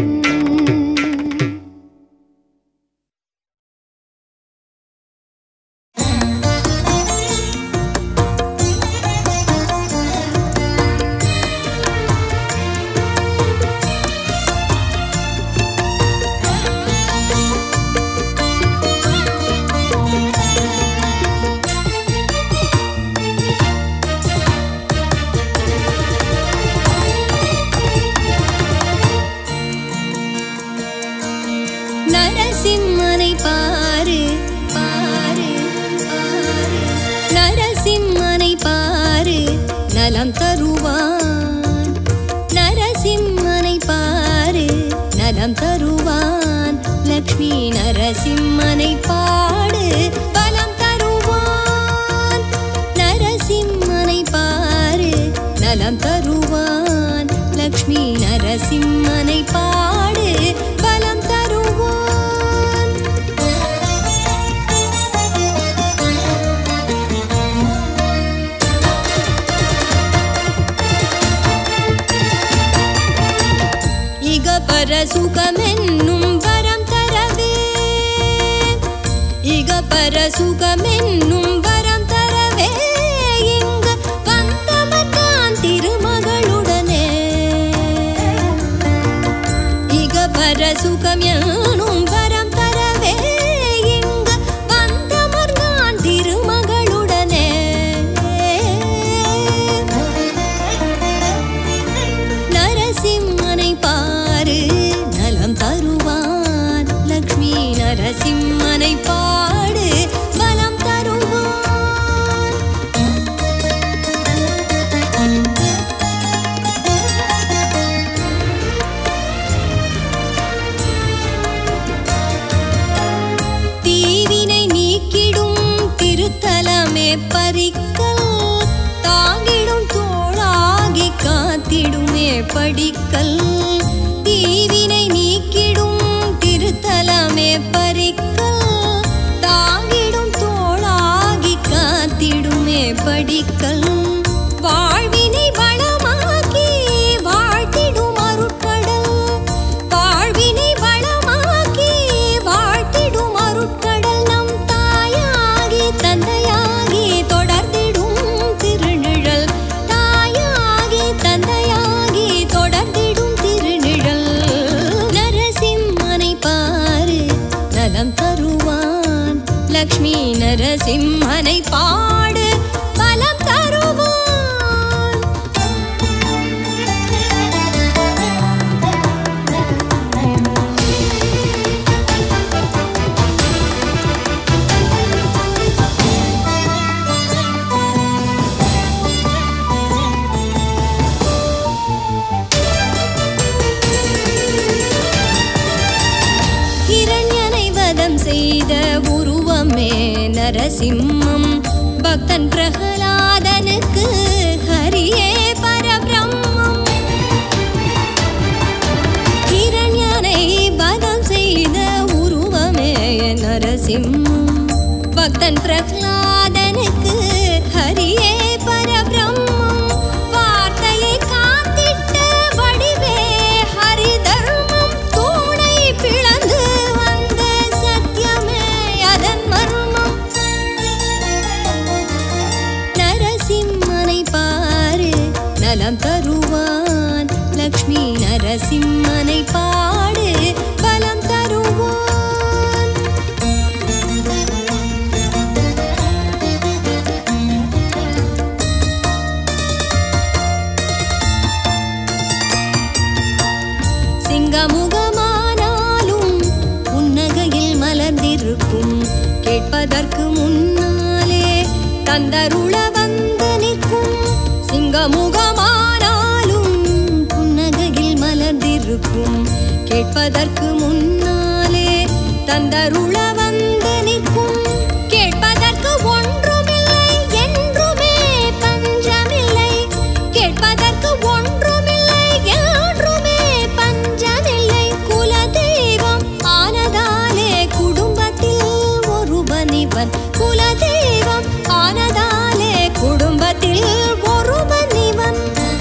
நரசிம்மனை பாரு பாரு பாரு, நரசிம்மனை பாரு நலம் தருவான். நரசிம்மனை பாரு நலம் தருவான். லக்ஷ்மி நரசிம்மனை பாடு பலம் தருவான். நரசிம்மனை பாரு நலம் தருவான். லக்ஷ்மி நரசிம்மனை பாடு பலம் தருவான். இக பர சுகமென்னும் வரம் தரவே, இக பர சுகமென்னும் வரம் தரவே, இங்கு வந்தமர்தான் திருமகளுடனே. இக பர சுகம் என்னும் வரம் தரவே, இங்கு வந்தமர்தான் திருமகளுடனே. நரசிம்மனை பாரு நலம் தருவான். லக்ஷ்மி நரசிம்மனை பாடு பலம் தருவான். தீவினை நீக்கிடும் திருத்தலமே பறிக்கல், தாங்கிடும் தோளாகி காத்திடுமே படிக்கல். தீவினை நீக்கிடும் திருத்தலமே பறிக்கல், தாங்கிடும் தோளாகி காத்திடுமே படிக்கல். வாழ்வினை வளமாக்கி வாழ்த்திடும் அருட்கடல், வாழ்வினை வளமாக்கி வாழ்த்திடும் அருட்கடல். நம் தாயாகி தந்தையாகி தொடர்ந்திடும் திருநிழல், தாயாகி தந்தையாகி தொடர்ந்திடும் திருநிழல். நரசிம்மனை பாரு நலம் தருவான். லக்ஷ்மி நரசிம்மனை பாடு பலம் தருவான். ஹிரண்யனை வதம் செய்த உருவமே நரசிம்மம். பக்தன் பிரகலாதனுக்கு ஹரியே பரபிரம்மம். ஹிரண்யனை வதம் செய்த உருவமே நரசிம்மம். பக்தன் பிரகலாதனுக்கு ஹரியே பரபிரம்மம். வார்த்தையை காத்திட்ட வடிவே ஹரி தர்மம். தூணை பிளந்து வந்த சத்தியமே அதன் மர்மம். நரசிம்மனை பாரு நலம் தருவான். லக்ஷ்மி நரசிம்மனை பாடு பலம் தருவான். தந்தருள வந்து நிற்கும் சிங்கமுகமானாலும் புன்னகையில் மலர்ந்திருக்கும் கேட்பதற்கு முன்னாலே தந்தருள வந்து நிற்கும் கேட்பதற்கு ஒன்றுமில்லை என்றுமே பஞ்சமில்லை கேட்பதற்கு ஒன்றுமில்லை என்றுமே பஞ்சமில்லை குலதெய்வம் ஆனதாலே குடும்பத்தில் ஒருவனிவன் குலதெய்வம் ஆனதாலே குடும்பத்தில் ஒருவனிவன்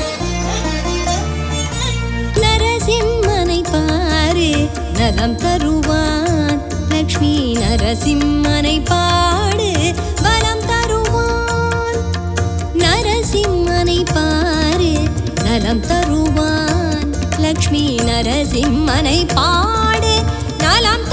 நரசிம்மனை பாரு நலம் தருவான் லக்ஷ்மி நரசிம்மனை பாடு பலம் தருவான் நரசிம்மனை பாரு நலம் தருவான் லக்ஷ்மி நரசிம்மனை பாடு நலம்